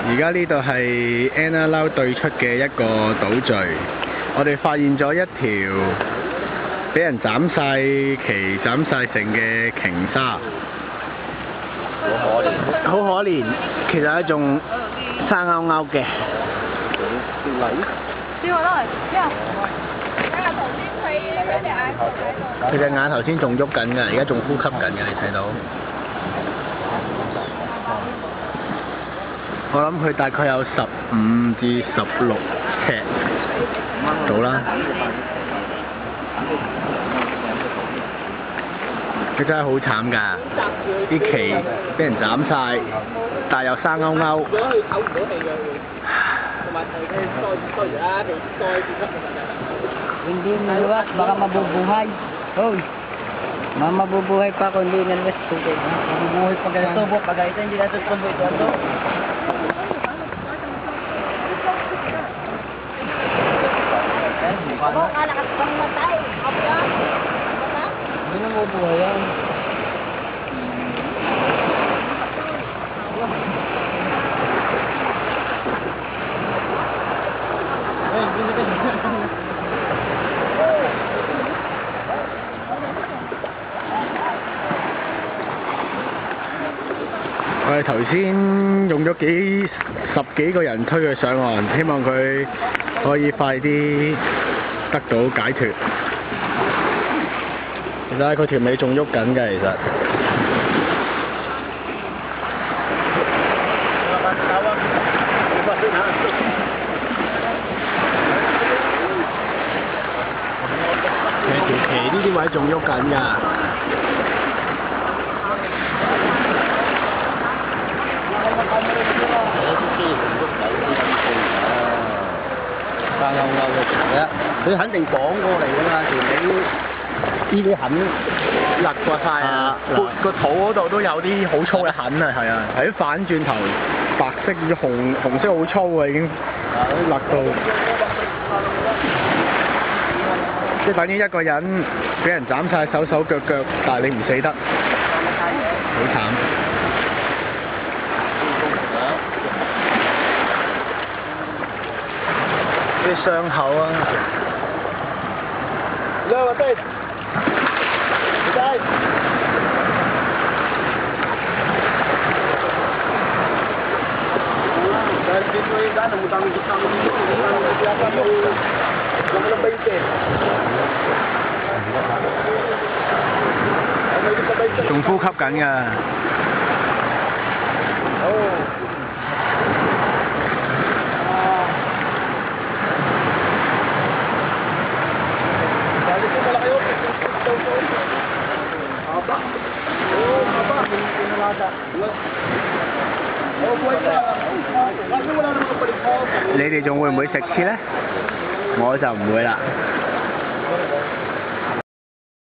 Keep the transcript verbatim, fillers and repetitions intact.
而家呢度係 Anna Lau 對出嘅一個島嶼，我哋發現咗一條俾人斬晒旗、斬晒成嘅鯨鯊，好可憐，好可憐。其實係仲生勾勾嘅。佢隻眼頭先仲喐緊㗎，而家仲呼吸緊嘅，你睇到？我諗佢大概有十五至十六尺到啦。佢真係好慘㗎，啲旗俾人斬晒，但又生勾勾。 Hindi maluwag, baka mabubuhay. Hoy, mabubuhay pa kung hindi nalwas tubig. Mabubuhay pa ganyan. Subok pa ganyan, hindi natin subok ito. Abo, kalakas pang matay. Abo yan. Hindi na mabubuhay yan. Eh, hindi ka 我哋頭先用咗幾十幾個人推佢上岸，希望佢可以快啲得到解脫。其實佢條尾仲喐緊嘅，其實。其實條旗呢啲位仲喐緊㗎。生勾勾嘅條咧，佢肯定綁過嚟㗎嘛，條尾呢啲痕勒過晒啊，個肚嗰度都有啲好粗嘅痕啊，係啊，係反轉頭白色紅紅色好粗啊，已經勒到，即係等於一個人俾人斬晒手手腳腳，但係你唔死得，好慘。啲傷口啊！嚟我哋，嚟！仲呼吸緊㗎。你哋仲會唔會食翅咧？我就唔會啦。